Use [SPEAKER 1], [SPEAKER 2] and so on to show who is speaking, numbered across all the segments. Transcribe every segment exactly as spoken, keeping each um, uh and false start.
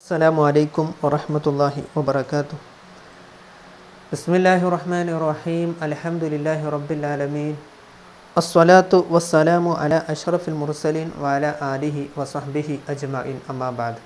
[SPEAKER 1] Assalamu alaikum wa rahmatullahi wa barakatuh. Bismillahir Rahmanir Rahim. Alhamdulillahi Rabbil Alamin. As-salatu was-salamu ala ashrafil mursalin wa ala alihi wa sahbihi ajma'in amma ba'd.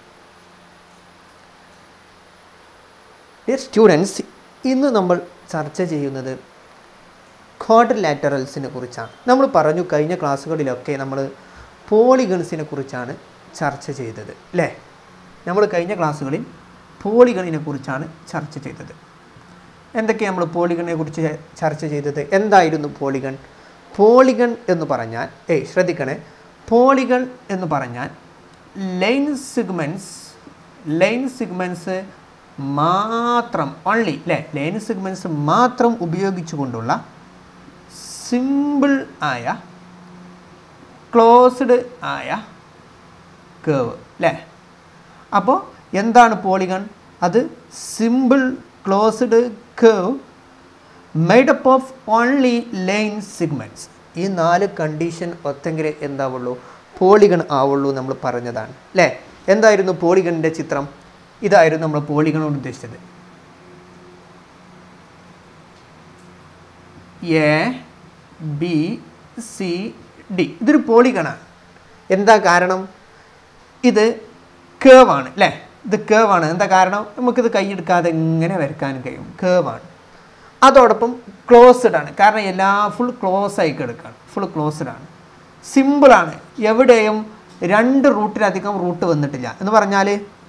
[SPEAKER 1] Dear students, ഇന്ന് നമ്മൾ ചർച്ച ചെയ്യുന്നത് ക്വാഡ്രിലാറ്ററൽസിനെ കുറിച്ചാണ്. നമ്മൾ പറഞ്ഞു കഴിഞ്ഞ ക്ലാസ്സുകളിലൊക്കെ നമ്മൾ പോളിഗൺസിനെ കുറിച്ചാണ് ചർച്ച ചെയ്തത് അല്ലേ? നമ്മൾ കഴിഞ്ഞ ക്ലാസ്സുകളിൽ പോളിഗണിനെ കുറിച്ചാണ് ചർച്ച ചെയ്തത്. എന്തൊക്കെയാണ് നമ്മൾ പോളിഗണിനെ കുറിച്ച് ചർച്ച ചെയ്തത്? എന്തായിരുന്നു പോളിഗൺ? പോളിഗൺ എന്ന് പറഞ്ഞാൽ ഏയ് ശ്രദ്ധിക്കണേ, പോളിഗൺ എന്ന് പറഞ്ഞാൽ ലൈൻ സിഗ്മെൻറ്റ്സ് ലൈൻ സിഗ്മെൻറ്റ്സ് മാത്രം ഓൺലി അല്ലേ ലൈൻ സിഗ്മെൻറ്റ്സ് മാത്രം ഉപയോഗിച്ചുകൊണ്ടുള്ള സിമ്പിൾ ആയ ക്ലോസ്ഡ് ആയ കേവ് അല്ലേ? അപ്പോൾ എന്താണ് പോളിഗൺ? അത് simple closed curve made up of only line segments. ഈ നാല് കണ്ടീഷൻ ഒത്തെങ്കിലേ എന്താവുള്ളൂ, പോളിഗൺ ആവുള്ളൂ നമ്മൾ പറഞ്ഞതാണ് അല്ലേ? എന്തായിരുന്നു പോളിഗണിൻ്റെ ചിത്രം? ഇതായിരുന്നു നമ്മൾ പോളിഗണോട് ഉദ്ദേശിച്ചത്. എ ബി സി ഡി ഇതൊരു പോളിഗണാണ്. എന്താ കാരണം? ഇത് കേവാണ് അല്ലേ? ഇത് കേവാണ്. എന്താ കാരണം? നമുക്കിത് കൈയെടുക്കാതെ എങ്ങനെ വരയ്ക്കാനും കഴിയും. കേവാണ്. അതോടൊപ്പം ക്ലോസ്ഡ് ആണ്. കാരണം എല്ലാ ഫുൾ ക്ലോസ് ആയി കിടക്കുകയാണ്. ഫുൾ ക്ലോസ്ഡ് ആണ്. സിമ്പിളാണ്. എവിടെയും രണ്ട് റൂട്ടിലധികം റൂട്ട് വന്നിട്ടില്ല എന്ന് പറഞ്ഞാൽ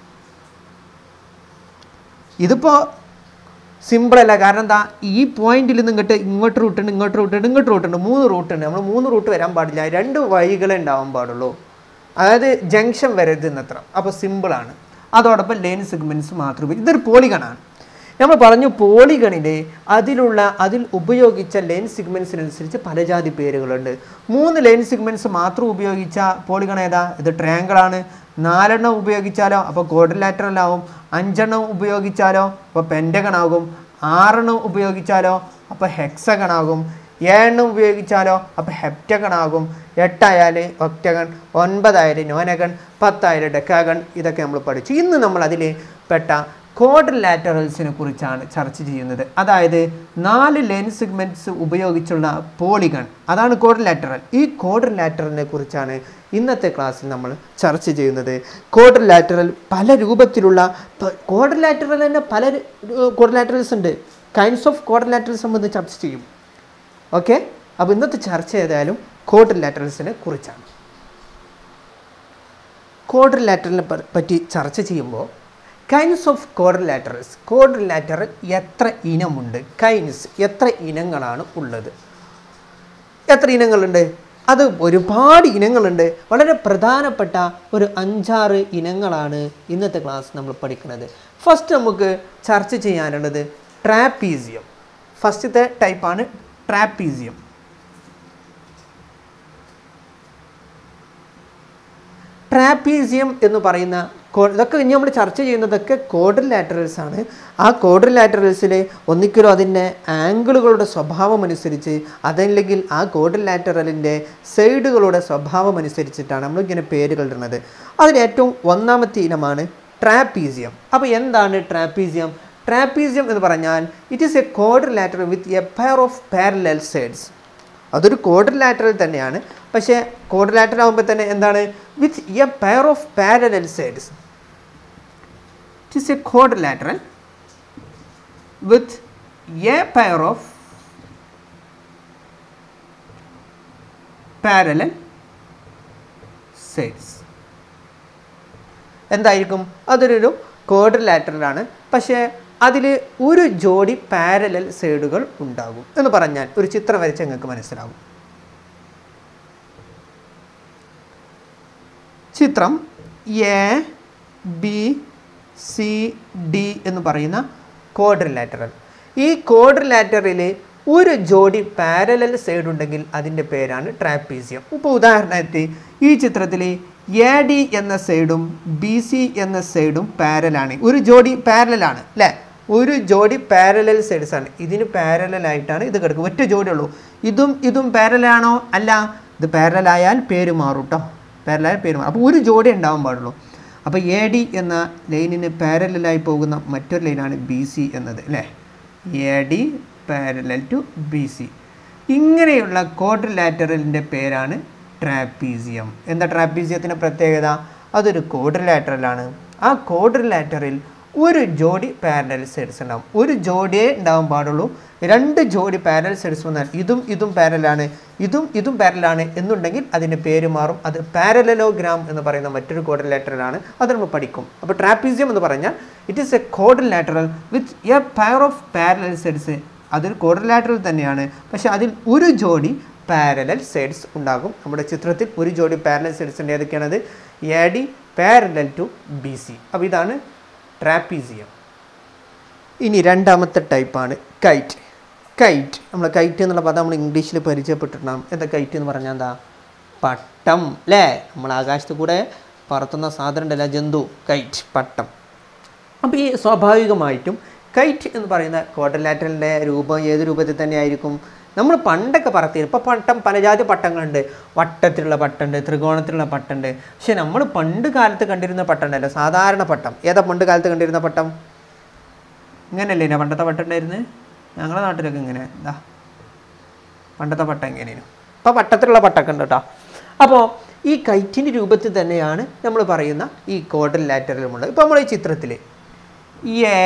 [SPEAKER 1] ഇതിപ്പോൾ സിമ്പിളല്ല. കാരണം എന്താ, ഈ പോയിന്റിൽ നിന്ന് ഇങ്ങോട്ട് ഇങ്ങോട്ട് റൂട്ടുണ്ട്, ഇങ്ങോട്ട് റൂട്ടുണ്ട്, ഇങ്ങോട്ട് റൂട്ടുണ്ട്, മൂന്ന് റൂട്ടുണ്ട്. നമ്മൾ മൂന്ന് റൂട്ട് വരാൻ പാടില്ല, രണ്ട് വഴികളെ ഉണ്ടാവാൻ പാടുള്ളൂ. അതായത് ജംഗ്ഷൻ വരരുത് എന്നത്ര. അപ്പോൾ സിമ്പിളാണ്. അതോടൊപ്പം ലൈൻ സിഗ്മെൻറ്റ്സ് മാത്രമേ. ഇതൊരു പോളിഗണാണ്. നമ്മൾ പറഞ്ഞു പോളിഗണിലെ അതിലുള്ള അതിൽ ഉപയോഗിച്ച ലൈൻ സിഗ്മെൻറ്റ്സിനനുസരിച്ച് പല ജാതി പേരുകളുണ്ട്. മൂന്ന് ലൈൻ സിഗ്മെൻറ്റ്സ് മാത്രം ഉപയോഗിച്ച പോളിഗൺ ഏതാ? ഇത് ട്രയാങ്കിളാണ്. നാലെണ്ണം ഉപയോഗിച്ചാലോ അപ്പോൾ ക്വാഡ്രിലാറ്ററൽ ആവും. അഞ്ചെണ്ണം ഉപയോഗിച്ചാലോ അപ്പോൾ പെൻറ്റഗൺ ആകും. ആറെണ്ണം ഉപയോഗിച്ചാലോ അപ്പോൾ ഹെക്സഗൺ ആകും. ഏഴെണ്ണം ഉപയോഗിച്ചാലോ അപ്പോൾ ഹെപ്റ്റഗൺ ആകും. എട്ടായാൽ ഒക്ടഗൺ, ഒൻപതായാൽ നോനഗൺ, പത്തായാൽ ഡെക്കാഗൺ. ഇതൊക്കെ നമ്മൾ പഠിച്ചു. ഇന്ന് നമ്മൾ അതിൽ പെട്ട ക്വാഡ്രിലാറ്ററൽസിനെ കുറിച്ചാണ് ചർച്ച ചെയ്യുന്നത്. അതായത് നാല് ലൈൻ സിഗ്മെൻറ്റ്സ് ഉപയോഗിച്ചുള്ള പോളിഗൺ, അതാണ് ക്വാഡ്രിലാറ്ററൽ. ഈ ക്വാഡ്രിലാറ്ററലിനെ കുറിച്ചാണ് ഇന്നത്തെ ക്ലാസ്സിൽ നമ്മൾ ചർച്ച ചെയ്യുന്നത്. ക്വാഡ്രിലാറ്ററൽ പല രൂപത്തിലുള്ള ക്വാഡ്രിലാറ്ററൽ തന്നെ പല ക്വാഡ്രിലാറ്ററൽസ് ഉണ്ട്. കൈൻഡ്സ് ഓഫ് ക്വാഡ്രിലാറ്ററൽസ് നമ്മൾ ചർച്ച ചെയ്യും. ഓക്കെ, അപ്പോൾ ഇന്നത്തെ ചർച്ച ചെയ്താലും ക്വാഡ്രിലാറ്ററൽസിനെ കുറിച്ചാണ്. ക്വാഡ്രിലാറ്ററലിനെ പറ്റി ചർച്ച ചെയ്യുമ്പോൾ കൈൻഡ്സ് ഓഫ് ക്വാഡ്രിലാറ്ററൽസ്, ക്വാഡ്രിലാറ്ററൽ എത്ര ഇനമുണ്ട്, കൈൻഡ്സ് എത്ര ഇനങ്ങളാണ് ഉള്ളത്, എത്ര ഇനങ്ങളുണ്ട്? അത് ഒരുപാട് ഇനങ്ങളുണ്ട്. വളരെ പ്രധാനപ്പെട്ട ഒരു അഞ്ചാറ് ഇനങ്ങളാണ് ഇന്നത്തെ ക്ലാസ് നമ്മൾ പഠിക്കുന്നത്. ഫസ്റ്റ് നമുക്ക് ചർച്ച ചെയ്യാനുള്ളത് ട്രാപ്പീസിയം. ഫസ്റ്റത്തെ ടൈപ്പാണ് ട്രാപ്പീസിയം. ട്രാപ്പീസിയം എന്ന് പറയുന്ന ഇതൊക്കെ ഇനി നമ്മൾ ചർച്ച ചെയ്യുന്നതൊക്കെ ക്വാഡ്രിലാറ്ററൽസ് ആണ്. ആ ക്വാഡ്രിലാറ്ററൽസിൽ ഒന്നിക്കലും അതിൻ്റെ ആംഗിളുകളുടെ സ്വഭാവം അനുസരിച്ച്, അതല്ലെങ്കിൽ ആ ക്വാഡ്രിലാറ്ററലിൻ്റെ സൈഡുകളുടെ സ്വഭാവം അനുസരിച്ചിട്ടാണ് നമ്മളിങ്ങനെ പേരുകൾ ഇടുന്നത്. അതിൽ ഏറ്റവും ഒന്നാമത്തെ ഇനമാണ് ട്രാപ്പീസിയം. അപ്പോൾ എന്താണ് ട്രാപ്പീസിയം? ട്രാപ്പീസിയം എന്ന് പറഞ്ഞാൽ it is a quadrilateral with a pair of parallel sides. അതൊരു ക്വാഡ്രിലാറ്ററൽ തന്നെയാണ്. പക്ഷേ ക്വാഡ്രിലാറ്ററൽ ആകുമ്പോൾ തന്നെ എന്താണ്? With a pair of parallel sides. It is a quadrilateral with a pair of parallel sides. എന്തായിരിക്കും? അതൊരു ക്വാഡ്രിലാറ്ററലാണ്. പക്ഷേ അതിൽ ഒരു ജോഡി പാരലൽ സൈഡുകൾ ഉണ്ടാകും എന്ന് പറഞ്ഞാൽ ഒരു ചിത്രം വരച്ച് നിങ്ങൾക്ക് മനസ്സിലാകും. ചിത്രം എ ബി സി ഡി എന്ന് പറയുന്ന ക്വാഡ്രിലാറ്ററൽ. ഈ ക്വാഡ്രിലാറ്ററലിൽ ഒരു ജോഡി പാരലൽ സൈഡ് ഉണ്ടെങ്കിൽ അതിൻ്റെ പേരാണ് ട്രാപ്പീസിയം. ഇപ്പോൾ ഉദാഹരണത്തിന് ഈ ചിത്രത്തിൽ എ ഡി എന്ന സൈഡും ബി സി എന്ന സൈഡും പാരലാണ്. ഒരു ജോഡി പാരലാണ് അല്ലേ? ഒരു ജോഡി പാരലൽ സൈഡ്സ് ആണ്. ഇതിന് പാരലായിട്ടാണ് ഇത് കിടക്കുക. ഒറ്റ ജോഡി ഉള്ളൂ. ഇതും ഇതും പാരലാണോ? അല്ല. ഇത് പാരലായാൽ പേര് മാറും കേട്ടോ. പാരലായാൽ പേര് മാറും. അപ്പോൾ ഒരു ജോഡി ഉണ്ടാവാൻ പാടുള്ളൂ. അപ്പോൾ എ ഡി എന്ന ലൈനിന് പാരലായി പോകുന്ന മറ്റൊരു ലൈനാണ് ബി സി എന്നത് അല്ലേ. A D parallel to B C. ഇങ്ങനെയുള്ള ക്വാഡ്രിലാറ്ററലിൻ്റെ പേരാണ് ട്രാപ്പീസിയം. എന്താ ട്രാപ്പീസിയത്തിൻ്റെ പ്രത്യേകത? അതൊരു ക്വാഡ്രിലാറ്ററലാണ്. ആ ക്വാഡ്രിലാറ്ററിൽ ഒരു ജോഡി പാരലൽ സൈഡ്സ് ഉണ്ടാവും. ഒരു ജോഡിയേ ഉണ്ടാവാൻ പാടുള്ളൂ. രണ്ട് ജോഡി പാരലൽ സൈഡ്സ് വന്നാൽ ഇതും ഇതും പാരലാണ്, ഇതും ഇതും പാരലാണ് എന്നുണ്ടെങ്കിൽ അതിൻ്റെ പേര് മാറും. അത് പാരലലോഗ്രാം എന്ന് പറയുന്ന മറ്റൊരു ക്വാഡ്രിലാറ്ററലാണ്. അത് നമ്മൾ പഠിക്കും. അപ്പോൾ ട്രാപ്പീസിയം എന്ന് പറഞ്ഞാൽ it is a quadrilateral with a pair of parallel sides. അതൊരു ക്വാഡ്രിലാറ്ററൽ തന്നെയാണ്, പക്ഷേ അതിൽ ഒരു ജോഡി പാരലൽ സൈഡ്സ് ഉണ്ടാകും. നമ്മുടെ ചിത്രത്തിൽ ഒരു ജോഡി പാരലൽ സൈഡ്സിൻ്റെ ഏതൊക്കെയാണത്? A D parallel to B C. അപ്പോൾ ഇതാണ് ട്രാപ്പീസിയം. ഇനി രണ്ടാമത്തെ ടൈപ്പാണ് കൈറ്റ്. കൈറ്റ് നമ്മൾ കൈറ്റ് എന്നുള്ള പദം നമ്മൾ ഇംഗ്ലീഷിൽ പരിചയപ്പെട്ടിട്ടുണ്ടാകും. എന്താ കൈറ്റ് എന്ന് പറഞ്ഞാൽ എന്താ? പട്ടം അല്ലേ. നമ്മൾ ആകാശത്ത് കൂടെ പറത്തുന്ന സാധനം ഉണ്ടല്ല, ജന്തു, കൈറ്റ്, പട്ടം. അപ്പോൾ ഈ സ്വാഭാവികമായിട്ടും കൈറ്റ് എന്ന് പറയുന്ന ക്വാഡ്രിലാറ്ററലിൻ്റെ രൂപം ഏത് രൂപത്തിൽ തന്നെ ആയിരിക്കും? നമ്മൾ പണ്ടൊക്കെ പറത്തിയിരുന്നു. ഇപ്പോൾ പട്ടം പലജാതി പട്ടങ്ങളുണ്ട്. വട്ടത്തിലുള്ള പട്ടുണ്ട്, ത്രികോണത്തിലുള്ള പട്ടുണ്ട്. പക്ഷെ നമ്മൾ പണ്ട് കാലത്ത് കണ്ടിരുന്ന പട്ടം ഉണ്ടല്ലോ, സാധാരണ പട്ടം. ഏതാ പണ്ട് കാലത്ത് കണ്ടിരുന്ന പട്ടം? ഇങ്ങനെയല്ലേ ഞാൻ പണ്ടത്തെ പട്ടം ഉണ്ടായിരുന്നത്? ഞങ്ങളുടെ നാട്ടിലൊക്കെ ഇങ്ങനെ എന്താ പണ്ടത്തെ പട്ടം എങ്ങനെയാണ്? ഇപ്പോൾ പട്ടത്തിലുള്ള പട്ടമൊക്കെ ഉണ്ട് കേട്ടോ. അപ്പോൾ ഈ കൈറ്റിൻ്റെ രൂപത്തിൽ തന്നെയാണ് നമ്മൾ പറയുന്ന ഈ ക്വാഡ്രിലാറ്ററലുമുള്ളത്. ഇപ്പോൾ നമ്മൾ ഈ ചിത്രത്തിൽ എ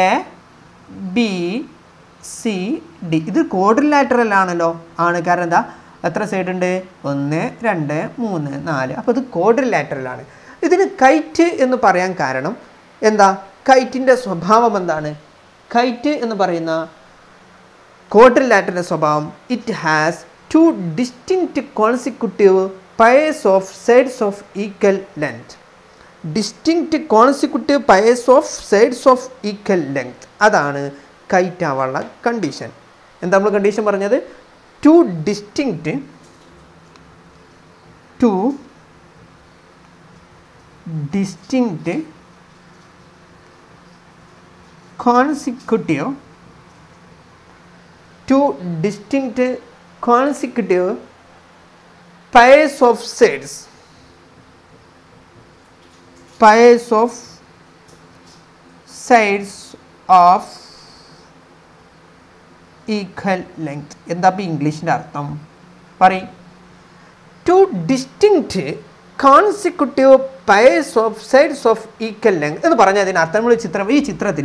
[SPEAKER 1] ബി സി ഡി ഇത് ക്വാഡ്രിലാറ്ററൽ ആണല്ലോ. ആണ്. കാരണം എന്താ? എത്ര സൈഡ് ഉണ്ട്? ഒന്ന്, രണ്ട്, മൂന്ന്, നാല്. അപ്പോൾ ഇത് ക്വാഡ്രിലാറ്ററലാണ്. ഇതിന് കൈറ്റ് എന്ന് പറയാൻ കാരണം എന്താ? കൈറ്റിൻ്റെ സ്വഭാവം എന്താണ്? കൈറ്റ് എന്ന് പറയുന്ന ക്വാഡ്രിലാറ്ററൽ സ്വഭാവം it has two distinct consecutive pairs of sides of equal length. Distinct consecutive pairs of sides of equal length. അതാണ് കൈറ്റ് ആവാനുള്ള കണ്ടീഷൻ. എന്താ നമ്മൾ കണ്ടീഷൻ പറഞ്ഞത്? Two distinct two distinct consecutive two distinct consecutive pairs of sides pairs of sides of equal length. എന്താ ഇപ്പോൾ ഇംഗ്ലീഷിൻ്റെ അർത്ഥം? പറയും. Two distinct consecutive pairs of sides of equal length എന്ന് പറഞ്ഞാൽ അതിന് അർത്ഥം നമ്മൾ ചിത്രം ഈ ചിത്രത്തിൽ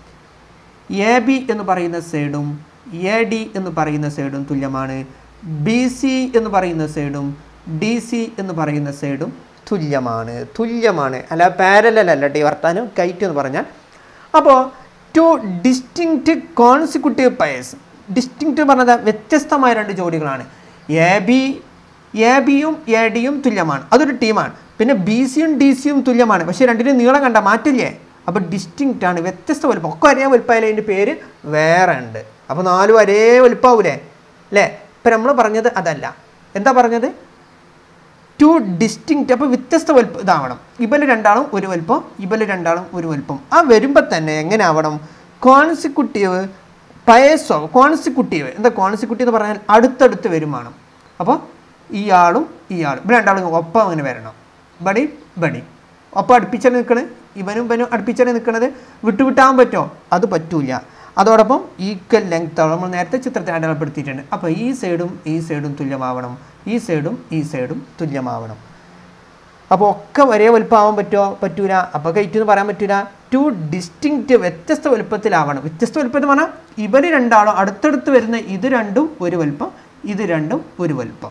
[SPEAKER 1] എ ബി എന്ന് പറയുന്ന സൈഡും എ ഡി എന്ന് പറയുന്ന സൈഡും തുല്യമാണ്. ബി സി എന്ന് പറയുന്ന സൈഡും ഡി സി എന്ന് പറയുന്ന സൈഡും തുല്യമാണ്. തുല്യമാണ് അല്ല പാരലൽ അല്ല ഈ വർത്താനം കൈറ്റ് എന്ന് പറഞ്ഞാൽ. അപ്പോൾ two distinct consecutive pairs. Distinct പറഞ്ഞത് വ്യത്യസ്തമായ രണ്ട് ജോഡികളാണ്. എ ബി എ ബിയും എ ഡിയും തുല്യമാണ്, അതൊരു ടീമാണ്. പിന്നെ ബി സിയും ഡി സിയും തുല്യമാണ്, പക്ഷേ രണ്ടിനും നീളം കണ്ട മാറ്റില്ലേ. അപ്പോൾ ഡിസ്റ്റിങ്ക്റ്റ് ആണ്, വ്യത്യസ്ത വലുപ്പം. ഒക്കെ ഒരേ വലുപ്പമായാലും അതിൻ്റെ പേര് വേറെ ഉണ്ട്. അപ്പോൾ നാലും ഒരേ വലുപ്പമാവൂലേ അല്ലേ? ഇപ്പം നമ്മൾ പറഞ്ഞത് അതല്ല. എന്താ പറഞ്ഞത്? Two distinct. അപ്പോൾ വ്യത്യസ്ത വലുപ്പം ഇതാവണം. ഇവല് രണ്ടാളും ഒരു വലുപ്പം, ഇവല് രണ്ടാളും ഒരു വലുപ്പം. ആ വരുമ്പോൾ തന്നെ എങ്ങനെ ആവണം? Consecutive pairs of consecutive. എന്താ കോൺസിക്യൂട്ടീവ് എന്ന് പറഞ്ഞാൽ അടുത്തടുത്ത് വരുമാണ്. അപ്പോൾ ഇയാളും ഇയാളും ഇവ രണ്ടാളും ഒപ്പം അങ്ങനെ വരണം. ബടി ബടി ഒപ്പം അടുപ്പിച്ചാണ് നിൽക്കണത്. ഇവനും ഇവനും അടുപ്പിച്ചാണ് നിൽക്കുന്നത്. വിട്ടുവിട്ടാൻ പറ്റുമോ? അത് പറ്റൂല. അതോടൊപ്പം ഈക്വൽ ലെങ്ത് നമ്മൾ നേരത്തെ ചിത്രത്തിൽ അടയാളപ്പെടുത്തിയിട്ടുണ്ട്. അപ്പോൾ ഈ സൈഡും ഈ സൈഡും തുല്യമാവണം, ഈ സൈഡും ഈ സൈഡും തുല്യമാവണം. അപ്പോൾ ഒക്കെ ഒരേ വലുപ്പമാവാൻ പറ്റുമോ? പറ്റൂല. അപ്പോൾ കൈറ്റ് എന്ന് പറയാൻ പറ്റൂല. ടു ഡിസ്റ്റിങ്ക്റ്റ് വ്യത്യസ്ത വലുപ്പത്തിലാവണം. വ്യത്യസ്ത വലുപ്പത്തിൽ പറഞ്ഞാൽ ഇവർ രണ്ടാളും അടുത്തടുത്ത് വരുന്ന ഇത് രണ്ടും ഒരു വലുപ്പം, ഇത് രണ്ടും ഒരു വലുപ്പം.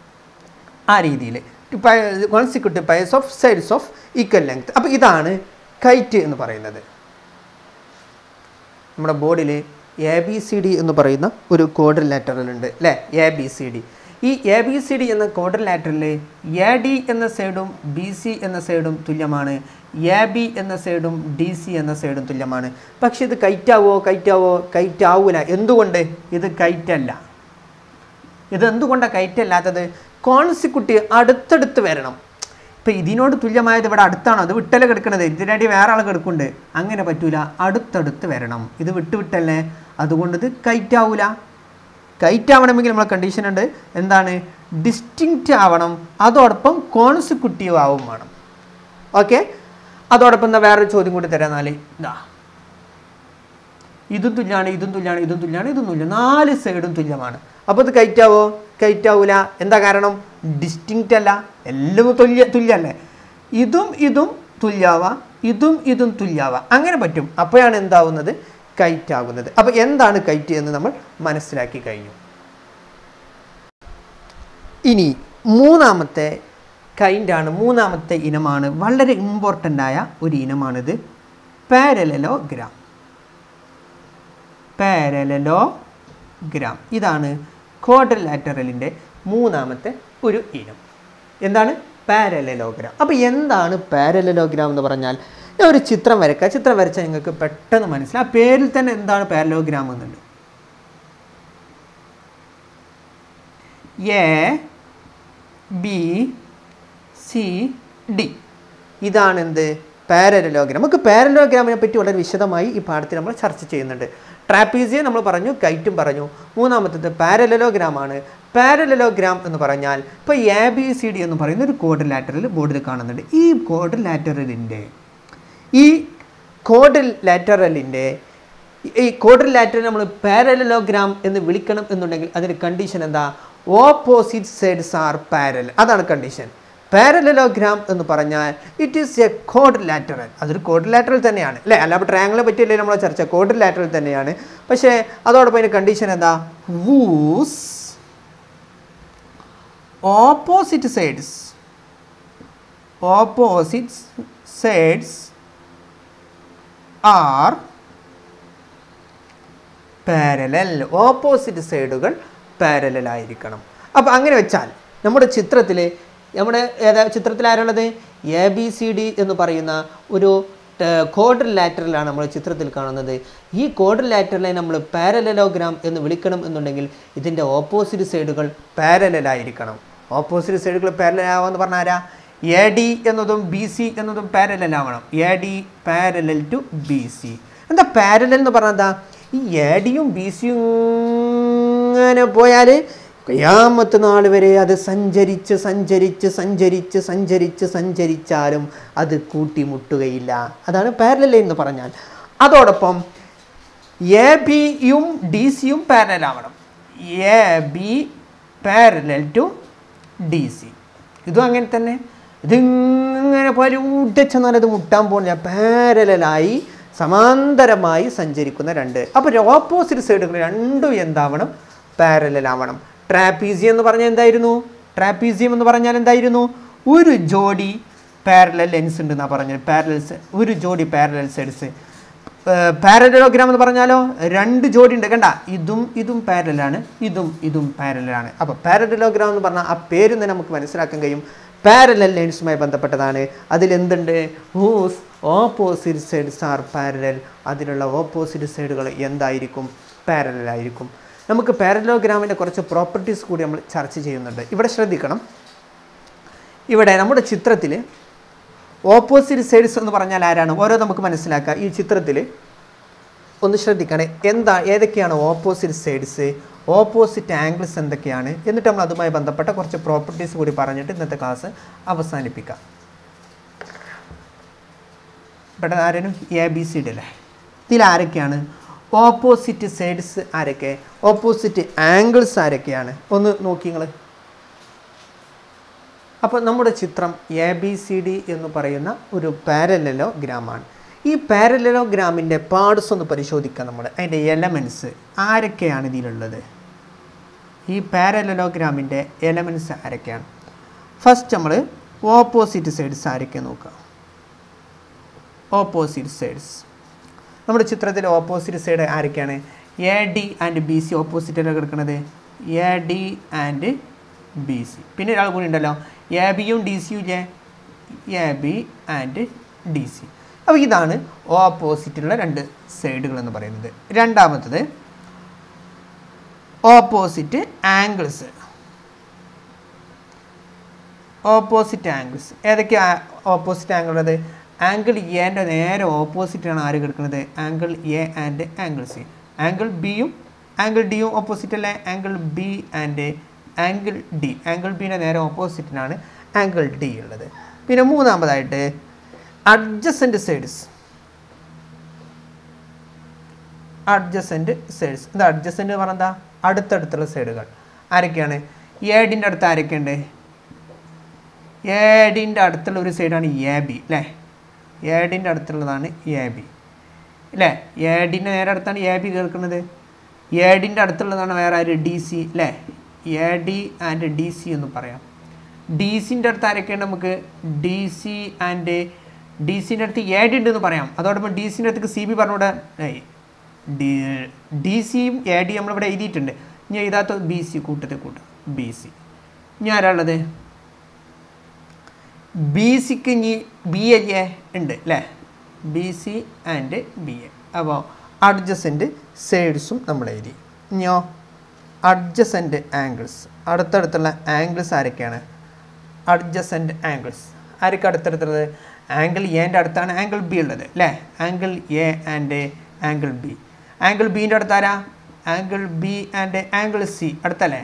[SPEAKER 1] ആ രീതിയിൽ consecutive pairs of sides of equal length. അപ്പോൾ ഇതാണ് കൈറ്റ് എന്ന് പറയുന്നത്. നമ്മുടെ ബോർഡിൽ എ ബി സി ഡി എന്ന് പറയുന്ന ഒരു ക്വാഡ്രിലാറ്ററൽ ഉണ്ട് അല്ലേ? A B C D. ഈ എ ബി സി ഡി എന്ന ക്വാഡ്രിലാറ്ററലിൽ എ ഡി എന്ന സൈഡും ബി സി എന്ന സൈഡും തുല്യമാണ്. എ ബി എന്ന സൈഡും ഡി സി എന്ന സൈഡും തുല്യമാണ്. പക്ഷെ ഇത് കൈറ്റാവോ? കൈറ്റാവോ? കൈറ്റാവൂല. എന്തുകൊണ്ട്? ഇത് കൈറ്റല്ല. ഇതെന്തുകൊണ്ടാണ് കൈറ്റല്ലാത്തത്? കോൺസിക്യൂട്ടീവ് അടുത്തടുത്ത് വരണം. ഇപ്പം ഇതിനോട് തുല്യമായത് ഇവിടെ അടുത്താണോ? അത് വിട്ടല്ലേ കിടക്കണത്, ഇതിനായിട്ട് വേറെ ആൾ കിടക്കുന്നുണ്ട്. അങ്ങനെ പറ്റൂല, അടുത്തടുത്ത് വരണം. ഇത് വിട്ട് വിട്ടല്ലേ, അതുകൊണ്ട് ഇത് കൈറ്റാവൂല. കൈറ്റ് ആവണമെങ്കിൽ നമ്മളെ കണ്ടീഷൻ ഉണ്ട്. എന്താണ്? ഡിസ്റ്റിങ്ക്റ്റ് ആവണം, അതോടൊപ്പം കോൺസിക്യൂട്ടീവ് ആവും വേണം. ഓക്കെ. അതോടൊപ്പം എന്താ വേറൊരു ചോദ്യം കൂടി തരാന്നാല് ഇതാ ഇതും തുല്യമാണ് ഇതും തുല്യമാണ് ഇതും തുല്യമാണ് ഇതും തുല്യം നാല് സൈഡും തുല്യമാണ്. അപ്പോൾ ഇത് കയറ്റാവോ? കയറ്റാവൂല. എന്താ കാരണം? ഡിസ്റ്റിങ്ക്റ്റ് അല്ല, എല്ലാം തുല്യ തുല്യല്ലേ. ഇതും ഇതും തുല്യാവാം, ഇതും ഇതും തുല്യാവാം, അങ്ങനെ പറ്റും. അപ്പോഴാണ് എന്താവുന്നത്? കയറ്റാകുന്നത്. അപ്പോൾ എന്താണ് കയറ്റ് എന്ന് നമ്മൾ മനസ്സിലാക്കി കഴിഞ്ഞു. ഇനി മൂന്നാമത്തെ കൈൻഡാണ്, മൂന്നാമത്തെ ഇനമാണ്, വളരെ ഇമ്പോർട്ടൻ്റ് ആയ ഒരു ഇനമാണിത്, പാരലലോഗ്രാം. പാരലലോഗ്രാം ഇതാണ് ക്വാഡ്രിലാറ്ററലിൻ്റെ മൂന്നാമത്തെ ഒരു ഇനം. എന്താണ്? പാരലലോഗ്രാം. അപ്പോൾ എന്താണ് പാരലലോഗ്രാം എന്ന് പറഞ്ഞാൽ, ഞാൻ ഒരു ചിത്രം വരയ്ക്കുക. ചിത്രം വരച്ചാൽ നിങ്ങൾക്ക് പെട്ടെന്ന് മനസ്സിലാവും. ആ പേരിൽ തന്നെ എന്താണ് പാരലലോഗ്രാം എന്നുണ്ട്. എ ബി സി ഡി ഇതാണ് എന്ത്? പാരലലോഗ്രാം. നമുക്ക് പാരലലോഗ്രാമിനെ പറ്റി വളരെ വിശദമായി ഈ പാഠത്തിൽ നമ്മൾ ചർച്ച ചെയ്യുന്നുണ്ട്. ട്രാപ്പീസിയം നമ്മൾ പറഞ്ഞു, കൈറ്റും പറഞ്ഞു. മൂന്നാമത്തത് പാരലലോഗ്രാമാണ്. പാരലലോഗ്രാം എന്ന് പറഞ്ഞാൽ ഇപ്പോൾ എ ബി സി ഡി എന്ന് പറയുന്ന ഒരു ക്വാഡ്രിലാറ്ററൽ ബോർഡിൽ കാണുന്നുണ്ട്. ഈ ക്വാഡ്രിലാറ്ററലിൻ്റെ ഈ ക്വാഡ്രിലാറ്ററലിൻ്റെ ഈ ക്വാഡ്രിലാറ്ററൽ നമ്മൾ പാരലലോഗ്രാം എന്ന് വിളിക്കണം എന്നുണ്ടെങ്കിൽ അതിന് കണ്ടീഷൻ എന്താ? Opposite sides are parallel. അതാണ് കണ്ടീഷൻ. പാരലലോഗ്രാം എന്ന് പറഞ്ഞാൽ ഇറ്റ് ഈസ് എ ക്വാഡ്രിലാറ്ററൽ. അതൊരു ക്വാഡ്രിലാറ്ററൽ തന്നെയാണ് അല്ലേ? അല്ല, അപ്പോൾ ട്രയാങ്കിളെ പറ്റിയല്ലേ നമ്മളെ ചർച്ച? ക്വാഡ്രിലാറ്ററൽ തന്നെയാണ്. പക്ഷേ അതോടൊപ്പം അതിൻ്റെ കണ്ടീഷൻ എന്താ? Whose opposite sides opposite sides are parallel. Opposite സൈഡുകൾ പാരലൽ ആയിരിക്കണം. അപ്പോൾ അങ്ങനെ വെച്ചാൽ നമ്മുടെ ചിത്രത്തിൽ നമ്മുടെ ഏതാ ചിത്രത്തിൽ ആരുള്ളത്? എ ബി സി ഡി എന്ന് പറയുന്ന ഒരു ക്വാഡ്രിലാറ്ററലാണ് നമ്മൾ ചിത്രത്തിൽ കാണുന്നത്. ഈ ക്വാഡ്രിലാറ്ററലിനെ നമ്മൾ പാരലലോഗ്രാം എന്ന് വിളിക്കണം എന്നുണ്ടെങ്കിൽ ഇതിൻ്റെ ഓപ്പോസിറ്റ് സൈഡുകൾ പാരലലായിരിക്കണം. ഓപ്പോസിറ്റ് സൈഡുകൾ പാരലലാവാന്ന് പറഞ്ഞാൽ ആരാ? എ ഡി എന്നതും ബി സി എന്നതും പാരലലാവണം. A D parallel to B C. എന്താ പാരലൽ എന്ന് പറഞ്ഞാൽ എന്താ? ഈ എ ഡിയും ബി സിയും ഇങ്ങനെ പോയാൽ ഖിയാമത്ത് നാൾ വരെ അത് സഞ്ചരിച്ച് സഞ്ചരിച്ച് സഞ്ചരിച്ച് സഞ്ചരിച്ച് സഞ്ചരിച്ചാലും അത് കൂട്ടിമുട്ടുകയില്ല. അതാണ് പാരലൽ എന്ന് പറഞ്ഞാൽ. അതോടൊപ്പം എ ബിയും ഡി സിയും പാരലലാവണം. A B parallel to D C. ഇതും അങ്ങനെ തന്നെ. ഇതിങ്ങനെ പോലെ ഉടച്ചെന്നാൽ അത് മുട്ടാൻ പോകുന്നില്ല. പാരലലായി സമാന്തരമായി സഞ്ചരിക്കുന്ന രണ്ട്. അപ്പോൾ ഓപ്പോസിറ്റ് സൈഡുകൾ രണ്ടും എന്താവണം? പാരലലാവണം. ട്രാപ്പീസിയം എന്ന് പറഞ്ഞാൽ എന്തായിരുന്നു? ട്രാപ്പീസിയം എന്ന് പറഞ്ഞാൽ എന്തായിരുന്നു? ഒരു ജോഡി പാരലൽ ലെൻസ് ഉണ്ടെന്നാണ് പറഞ്ഞത്. പാരലൽസ്, ഒരു ജോഡി പാരലൽ സൈഡ്സ്. പാരലലോഗ്രാം എന്ന് പറഞ്ഞാലോ രണ്ട് ജോഡി ഉണ്ട്. കണ്ട, ഇതും ഇതും പാരലാണ്, ഇതും ഇതും പാരലാണ്. അപ്പോൾ പാരലലോഗ്രാം എന്ന് പറഞ്ഞാൽ ആ പേര് തന്നെ നമുക്ക് മനസ്സിലാക്കാൻ കഴിയും. പാരലൽ ലെൻസുമായി ബന്ധപ്പെട്ടതാണ്. അതിലെന്തുണ്ട്? Whose opposite sides are parallel. അതിലുള്ള ഓപ്പോസിറ്റ് സൈഡുകൾ എന്തായിരിക്കും? പാരലൽ ആയിരിക്കും. നമുക്ക് പാരലലോഗ്രാമിൻ്റെ കുറച്ച് പ്രോപ്പർട്ടീസ് കൂടി നമ്മൾ ചർച്ച ചെയ്യുന്നുണ്ട്. ഇവിടെ ശ്രദ്ധിക്കണം. ഇവിടെ നമ്മുടെ ചിത്രത്തിൽ ഓപ്പോസിറ്റ് സൈഡ്സ് എന്ന് പറഞ്ഞാൽ ആരാണ്? ഓരോ നമുക്ക് മനസ്സിലാക്കാം. ഈ ചിത്രത്തിൽ ഒന്ന് ശ്രദ്ധിക്കണേ. എന്താ ഏതൊക്കെയാണ് ഓപ്പോസിറ്റ് സൈഡ്സ്, ഓപ്പോസിറ്റ് ആംഗിൾസ് എന്തൊക്കെയാണ്, എന്നിട്ട് നമ്മൾ അതുമായി ബന്ധപ്പെട്ട കുറച്ച് പ്രോപ്പർട്ടീസ് കൂടി പറഞ്ഞിട്ട് ഇന്നത്തെ ക്ലാസ് അവസാനിപ്പിക്കാം. ഇവിടെ ആരും എ ബി സി ഡി അല്ലേ? ഇതിൽ ആരൊക്കെയാണ് ഓപ്പോസിറ്റ് സൈഡ്സ്? ആരൊക്കെ? ഓപ്പോസിറ്റ് ആംഗിൾസ് ആരൊക്കെയാണ്? ഒന്ന് നോക്കി നിങ്ങൾ. അപ്പോൾ നമ്മുടെ ചിത്രം എ ബി സി ഡി എന്ന് പറയുന്ന ഒരു പാരലലോഗ്രാമാണ്. ഈ പാരലലോഗ്രാമിൻ്റെ പാർട്സ് ഒന്ന് പരിശോധിക്കാം നമ്മൾ. അതിൻ്റെ എലമെൻറ്റ്സ് ആരൊക്കെയാണ് ഇതിലുള്ളത്? ഈ പാരലലോഗ്രാമിൻ്റെ എലമെൻറ്റ്സ് ആരൊക്കെയാണ്? ഫസ്റ്റ് നമ്മൾ ഓപ്പോസിറ്റ് സൈഡ്സ് ആരൊക്കെ നോക്കാം. ഓപ്പോസിറ്റ് സൈഡ്സ് നമ്മുടെ ചിത്രത്തിൽ ഓപ്പോസിറ്റ് സൈഡ് ആരൊക്കെയാണ്? A D and B C ഓപ്പോസിറ്റിലാണ് കിടക്കുന്നത്. A D and B C. പിന്നെ ഒരാൾ കൂടി ഉണ്ടല്ലോ, എ ബിയും ഡി സിയും ഇല്ലേ? A B and D C. അപ്പോൾ ഇതാണ് ഓപ്പോസിറ്റുള്ള രണ്ട് സൈഡുകൾ എന്ന് പറയുന്നത്. രണ്ടാമത്തത് ഓപ്പോസിറ്റ് ആംഗിൾസ്. ഓപ്പോസിറ്റ് ആംഗിൾസ് ഏതൊക്കെയാണ്? ഓപ്പോസിറ്റ് ആംഗിൾ ഉള്ളത് ആംഗിൾ എൻ്റെ നേരെ ഓപ്പോസിറ്റാണ് ആര് കിടക്കുന്നത്? Angle A and angle C. Angle ബിയും ആംഗിൾ ഡിയും ഓപ്പോസിറ്റ് അല്ലേ? Angle B and angle D. Angle ബിയുടെ നേരെ ഓപ്പോസിറ്റിനാണ് ആംഗിൾ ഡി ഉള്ളത്. പിന്നെ മൂന്നാമതായിട്ട് അഡ്ജസൻറ്റ് സൈഡ്സ് അഡ്ജസൻറ്റ് സൈഡ്സ് ഇത് അഡ്ജസൻറ്റ് എന്ന് പറഞ്ഞാൽ എന്താ അടുത്തടുത്തുള്ള സൈഡുകൾ ആരൊക്കെയാണ് ഏഡിൻ്റെ അടുത്ത് ആരൊക്കെയുണ്ട് ഏഡിൻ്റെ അടുത്തുള്ള ഒരു സൈഡാണ് എ ബി അല്ലേ ഏഡിൻ്റെ അടുത്തുള്ളതാണ് എ ബി അല്ലേ ഏഡിൻ്റെ നേരെ അടുത്താണ് എ ബി കേൾക്കുന്നത് ഏഡിൻ്റെ അടുത്തുള്ളതാണ് വേറെ ആര് ഡി സി അല്ലേ A D and D C എന്ന് പറയാം ഡി സിൻ്റെ അടുത്ത് ആരൊക്കെയാണ് നമുക്ക് ഡി സി ആൻഡ് ഡി സിൻ്റെ അടുത്ത് എ ഡി ഉണ്ടെന്ന് പറയാം അതോടൊപ്പം ഡി സിൻ്റെ അടുത്തേക്ക് സി ബി പറഞ്ഞുകൂടെ ഡി ഡി സിയും എ ഡി നമ്മളിവിടെ എഴുതിയിട്ടുണ്ട് ഇനി എഴുതാത്ത ബി സി കൂട്ടത്തിൽ കൂട്ടും ബി സി ഇനി ആരാളുള്ളത് ബി സിക്ക് ഇനി ബി എ എ ഉണ്ട് അല്ലേ B C and B A അപ്പോൾ അഡ്ജസൻറ്റ് സൈഡ്സും നമ്മൾ എഴുതി ഇനിയോ അഡ്ജസൻറ്റ് ആംഗിൾസ് അടുത്തടുത്തുള്ള ആംഗിൾസ് ആരൊക്കെയാണ് അഡ്ജസൻറ്റ് ആംഗിൾസ് ആരൊക്കെ അടുത്തടുത്തുള്ളത് ആംഗിൾ എൻ്റെ അടുത്താണ് ആംഗിൾ ബി ഉള്ളത് അല്ലേ angle A and angle B angle ബീൻ്റെ അടുത്താരാ angle B and angle C അടുത്തല്ലേ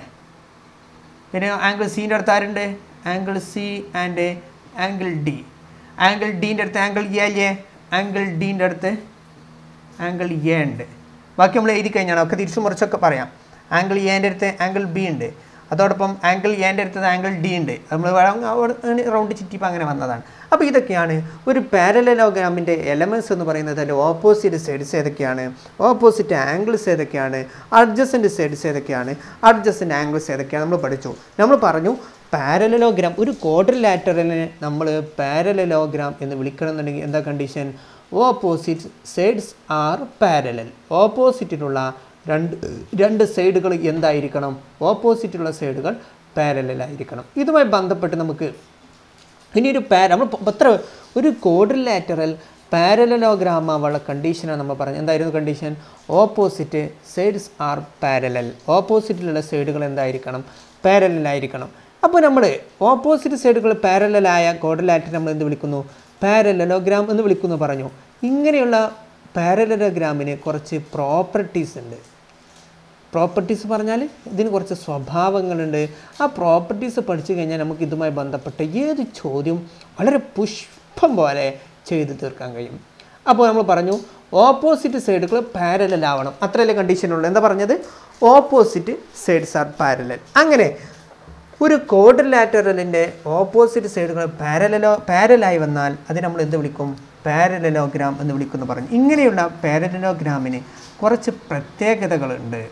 [SPEAKER 1] പിന്നെ ആംഗിൾ സീൻ്റെ അടുത്ത് ആരുണ്ട് angle C and angle D angle ഡീൻ്റെ അടുത്ത് ആംഗിൾ എ എ ആംഗിൾ ഡീൻ്റെ അടുത്ത് ആംഗിൾ എ ഉണ്ട് ബാക്കി നമ്മൾ എഴുതി കഴിഞ്ഞാൽ ഒക്കെ തിരിച്ചു മുറിച്ചൊക്കെ പറയാം ആംഗിൾ എൻ്റെ അടുത്ത് ആംഗിൾ ബി ഉണ്ട് അതോടൊപ്പം ആംഗിൾ എൻ്റെ അടുത്തത് ആംഗിൾ ഡി ഉണ്ട് നമ്മൾ റൗണ്ട് ചുറ്റിപ്പോൾ അങ്ങനെ വന്നതാണ് അപ്പോൾ ഇതൊക്കെയാണ് ഒരു പാരലലോഗ്രാമിൻ്റെ എലമെൻറ്റ്സ് എന്ന് പറയുന്നത് അതിൽ ഓപ്പോസിറ്റ് സൈഡ്സ് ഏതൊക്കെയാണ് ഓപ്പോസിറ്റ് ആംഗിൾസ് ഏതൊക്കെയാണ് അഡ്ജസൻറ്റ് സൈഡ്സ് ഏതൊക്കെയാണ് അഡ്ജസൻറ്റ് ആംഗിൾസ് ഏതൊക്കെയാണ് നമ്മൾ പഠിച്ചു നമ്മൾ പറഞ്ഞു പാരലലോഗ്രാം ഒരു ക്വാഡ്രിലാറ്ററലിനെ നമ്മൾ പാരലലോഗ്രാം എന്ന് വിളിക്കണമെന്നുണ്ടെങ്കിൽ എന്താ condition opposite sides are parallel ഓപ്പോസിറ്റിലുള്ള രണ്ട് രണ്ട് സൈഡുകൾ എന്തായിരിക്കണം ഓപ്പോസിറ്റുള്ള സൈഡുകൾ പാരലലായിരിക്കണം ഇതുമായി ബന്ധപ്പെട്ട് നമുക്ക് ഇനിയൊരു പാര നമ്മൾ എത്ര ഒരു ക്വാഡ്രിലാറ്ററൽ പാരലലോഗ്രാം ആവാനുള്ള കണ്ടീഷനാണ് നമ്മൾ പറഞ്ഞത് എന്തായിരുന്നു condition opposite sides are parallel ഓപ്പോസിറ്റിലുള്ള സൈഡുകൾ എന്തായിരിക്കണം പാരലലായിരിക്കണം അപ്പോൾ നമ്മൾ ഓപ്പോസിറ്റ് സൈഡുകൾ പാരലലായ ക്വാഡ്രിലാറ്ററൽ നമ്മൾ എന്ത് വിളിക്കുന്നു പാരലലോഗ്രാം എന്ന് വിളിക്കുന്നു പറഞ്ഞു ഇങ്ങനെയുള്ള പാരലലോഗ്രാമിന് കുറച്ച് പ്രോപ്പർട്ടീസ് ഉണ്ട് പ്രോപ്പർട്ടീസ് പറഞ്ഞാൽ ഇതിന് കുറച്ച് സ്വഭാവങ്ങളുണ്ട് ആ പ്രോപ്പർട്ടീസ് പഠിച്ചു കഴിഞ്ഞാൽ നമുക്ക് ഇതുമായി ബന്ധപ്പെട്ട ഏത് ചോദ്യം വളരെ പുഷ്പം പോലെ ചെയ്തു തീർക്കാൻ കഴിയും അപ്പോൾ നമ്മൾ പറഞ്ഞു ഓപ്പോസിറ്റ് സൈഡുകൾ പാരലൽ ആവണം അത്രയല്ലേ കണ്ടീഷനുള്ളൂ എന്താ പറഞ്ഞത് ഓപ്പോസിറ്റ് സൈഡ്സ് ആർ പാരലൽ അങ്ങനെ ഒരു ക്വാഡ്രിലാറ്ററലിൻ്റെ ഓപ്പോസിറ്റ് സൈഡുകൾ പാരലലോ പാരലായി വന്നാൽ അത് നമ്മൾ എന്ത് വിളിക്കും പാരലലോഗ്രാം എന്ന് വിളിക്കുന്നു പറഞ്ഞു ഇങ്ങനെയുള്ള പാരലലോഗ്രാമിന് കുറച്ച് പ്രത്യേകതകളുണ്ട്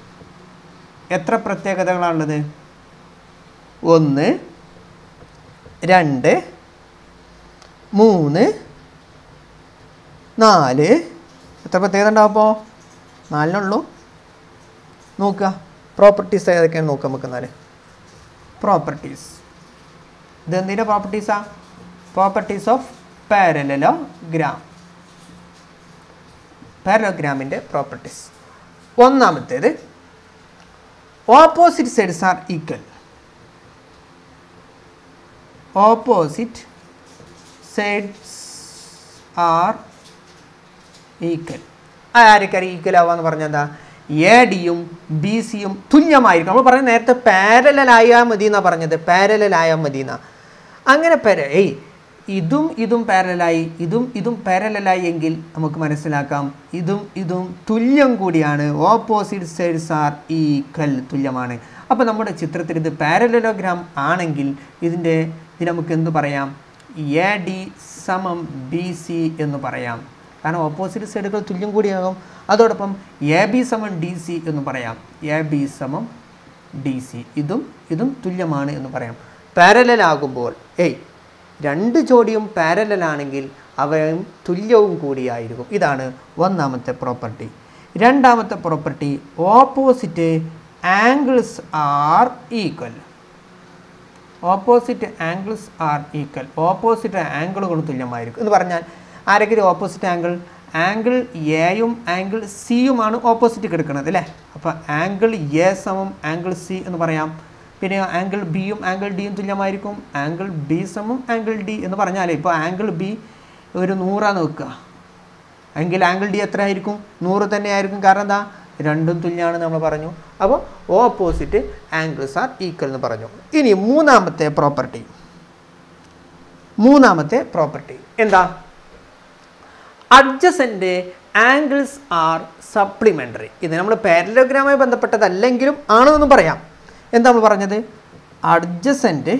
[SPEAKER 1] എത്ര പ്രത്യേകതകളാണുള്ളത് ഒന്ന് രണ്ട് മൂന്ന് നാല് എത്ര പ്രത്യേകത ഉണ്ടാവും അപ്പോൾ നാലിനുള്ളൂ നോക്കുക പ്രോപ്പർട്ടീസ് ഏതൊക്കെയാണ് നോക്കുക നമുക്ക് എന്നാൽ പ്രോപ്പർട്ടീസ് ഇതെന്തിൻ്റെ പ്രോപ്പർട്ടീസാ പ്രോപ്പർട്ടീസ് ഓഫ് പാരലലോഗ്രാം പാരലലോഗ്രാമിൻ്റെ പ്രോപ്പർട്ടീസ് ഒന്നാമത്തേത് opposite sides are equal opposite sides are equal ആരൊക്കെ ഈക്വൽ ആവാന്ന് പറഞ്ഞാൽ എന്താ എ ഡിയും ബി സിയും തുല്യമായിരിക്കും നമ്മൾ പറഞ്ഞ നേരത്തെ പാരലലായാൽ മതി എന്നാണ് പറഞ്ഞത് പാരലലായാൽ മതി എന്നാ അങ്ങനെ പാര ഏയ് ഇതും ഇതും പാരലലായി ഇതും ഇതും പാരലലായി എങ്കിൽ നമുക്ക് മനസ്സിലാക്കാം ഇതും ഇതും തുല്യം കൂടിയാണ് ഓപ്പോസിറ്റ് സൈഡ്സ് ആർ ഈക്വൽ തുല്യമാണ് അപ്പോൾ നമ്മുടെ ചിത്രത്തിൽ ഇത് പാരലലോഗ്രാം ആണെങ്കിൽ ഇതിൻ്റെ ഇത് നമുക്ക് എന്ത് പറയാം എ ഡി സമം ബി സി എന്ന് പറയാം കാരണം ഓപ്പോസിറ്റ് സൈഡുകൾ തുല്യം കൂടിയാകും അതോടൊപ്പം എ ബി സമം ഡി സി എന്ന് പറയാം എ ബി സമം ഡി സി ഇതും ഇതും തുല്യമാണ് എന്ന് പറയാം പാരലലാകുമ്പോൾ ഏയ് രണ്ട് ജോഡിയും പാരലലാണെങ്കിൽ അവയും തുല്യവും കൂടിയായിരിക്കും ഇതാണ് ഒന്നാമത്തെ പ്രോപ്പർട്ടി രണ്ടാമത്തെ property opposite angles are equal opposite angles are equal opposite ആംഗിളുകൾ തുല്യമായിരിക്കും എന്ന് പറഞ്ഞാൽ ആരെങ്കിലും ഓപ്പോസിറ്റ് ആംഗിൾ ആംഗിൾ എയും ആംഗിൾ സിയുമാണ് ഓപ്പോസിറ്റ് കിടക്കുന്നത് അല്ലേ അപ്പോൾ ആംഗിൾ എ സമം ആംഗിൾ സി എന്ന് പറയാം പിന്നെ ആംഗിൾ ബിയും ആംഗിൾ ഡിയും തുല്യമായിരിക്കും ആംഗിൾ ബി സമം ആംഗിൾ ഡി എന്ന് പറഞ്ഞാൽ ഇപ്പോൾ ആംഗിൾ ബി ഒരു നൂറാന്ന് വെക്കുക എങ്കിൽ ആംഗിൾ ഡി എത്ര ആയിരിക്കും നൂറ് തന്നെ ആയിരിക്കും കാരണം എന്താ രണ്ടും തുല്യമാണെന്ന് നമ്മൾ പറഞ്ഞു അപ്പോൾ ഓപ്പോസിറ്റ് ആംഗിൾസ് ആർ ഈക്വൽ എന്ന് പറഞ്ഞു ഇനി മൂന്നാമത്തെ പ്രോപ്പർട്ടി മൂന്നാമത്തെ പ്രോപ്പർട്ടി എന്താ അഡ്ജസൻറ്റ് ആംഗിൾസ് ആർ സപ്ലിമെൻ്ററി. ഇത് നമ്മൾ പാരലലോഗ്രാമായി ബന്ധപ്പെട്ടതല്ലെങ്കിലും ആണെന്നും പറയാം. എന്താ നമ്മൾ പറഞ്ഞത്? Adjacent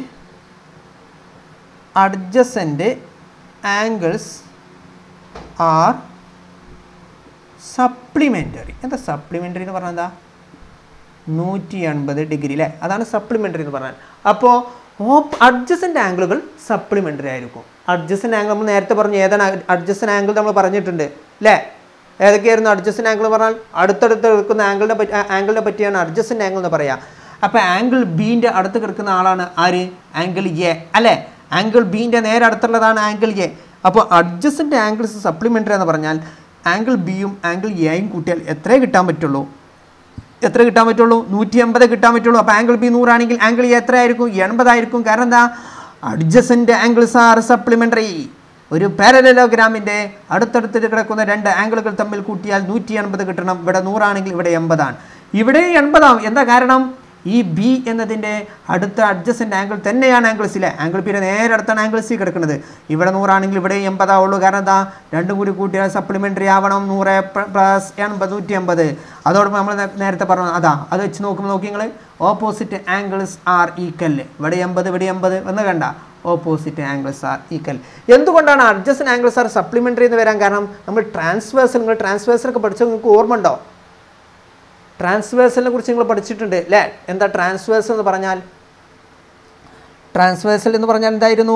[SPEAKER 1] adjacent angles are supplementary. എന്താ സപ്ലിമെൻ്ററി എന്ന് പറഞ്ഞാൽ? എന്താ? നൂറ്റി എൺപത് ഡിഗ്രി അല്ലേ? അതാണ് സപ്ലിമെൻ്ററി എന്ന് പറഞ്ഞാൽ. അപ്പോൾ ഓപ്പ് അഡ്ജസൻ്റ് ആംഗിളുകൾ സപ്ലിമെൻ്ററി ആയിരിക്കും. അഡ്ജസൻ്റ് ആംഗിൾ നമ്മൾ നേരത്തെ പറഞ്ഞു. ഏതാണ് അഡ്ജസൻ്റ് ആംഗിൾ നമ്മൾ പറഞ്ഞിട്ടുണ്ട് അല്ലേ? ഏതൊക്കെയായിരുന്നു അഡ്ജസൻ്റ് ആംഗിൾ പറഞ്ഞാൽ? അടുത്തടുത്ത് കിടക്കുന്ന ആംഗിളിനെ പറ്റി ആംഗിളിനെ പറ്റിയാണ് അഡ്ജസൻ്റ് ആംഗിൾ എന്ന് പറയുക. അപ്പോൾ ആംഗിൾ ബീൻ്റെ അടുത്ത് കിടക്കുന്ന ആളാണ് ആര്? ആംഗിൾ എ അല്ലേ? ആംഗിൾ ബീൻ്റെ നേരെ അടുത്തുള്ളതാണ് ആംഗിൾ എ. അപ്പോൾ അഡ്ജസൻ്റ് ആംഗിൾസ് സപ്ലിമെൻ്ററി എന്ന് പറഞ്ഞാൽ ആംഗിൾ ബിയും ആംഗിൾ എയും കൂട്ടിയാൽ എത്രയേ കിട്ടാൻ പറ്റുള്ളൂ? എത്ര കിട്ടാൻ പറ്റുള്ളൂ? നൂറ്റി എൺപത് കിട്ടാൻ പറ്റുള്ളൂ. അപ്പോൾ ആംഗിൾ ബി നൂറാണെങ്കിൽ ആംഗിൾ എ എത്രയായിരിക്കും? എൺപതായിരിക്കും. കാരണം എന്താ? Adjacent angles are supplementary. ഒരു പാരലലോഗ്രാമിൻ്റെ അടുത്തടുത്ത് കിടക്കുന്ന രണ്ട് ആംഗിളുകൾ തമ്മിൽ കൂട്ടിയാൽ നൂറ്റി എൺപത് കിട്ടണം. ഇവിടെ നൂറാണെങ്കിൽ ഇവിടെ എൺപതാണ്. ഇവിടെ എൺപതാവും. എന്താ കാരണം? ഈ ബി എന്നതിൻ്റെ അടുത്ത അഡ്ജസൻ്റ് ആംഗിൾ തന്നെയാണ് ആംഗിൾ സിയിലെ. ആംഗിൾ പിയുടെ നേരെ അടുത്താണ് ആംഗിൾ സി കിടക്കുന്നത്. ഇവിടെ നൂറാണെങ്കിൽ ഇവിടെ എൺപതാവുള്ളൂ. കാരണം എന്താ? രണ്ടും കൂടി കൂട്ടിയാൽ സപ്ലിമെൻ്ററി ആവണം. നൂറ് പ്ലസ് എൺപത് നൂറ്റി എൺപത്. അതോടൊപ്പം നമ്മൾ നേരത്തെ പറഞ്ഞു അതാ. അത് വെച്ച് നോക്കുമ്പോൾ നോക്കി നിങ്ങൾ ഓപ്പോസിറ്റ് ആംഗിൾസ് ആർ ഈക്വൽ. ഇവിടെ എൺപത് ഇവിടെ എൺപത് എന്ന് കണ്ട ഓപ്പോസിറ്റ് ആംഗിൾസ് ആർ ഈക്വൽ. എന്തുകൊണ്ടാണ് അഡ്ജസൻ്റ് ആംഗിൾസ് ആർ സപ്ലിമെൻ്ററി എന്ന് വരാൻ കാരണം? നമ്മൾ ട്രാൻസ്വേഴ്സൽ നിങ്ങൾ ട്രാൻസ്വേഴ്സലൊക്കെ പഠിച്ചത് നിങ്ങൾക്ക് ഓർമ്മ ഉണ്ടോ? ട്രാൻസ്വേഴ്സലിനെ കുറിച്ച് നിങ്ങൾ പഠിച്ചിട്ടുണ്ട് അല്ലേ? എന്താ ട്രാൻസ്വേഴ്സൽ എന്ന് പറഞ്ഞാൽ? ട്രാൻസ്വേഴ്സൽ എന്ന് പറഞ്ഞാൽ എന്തായിരുന്നു?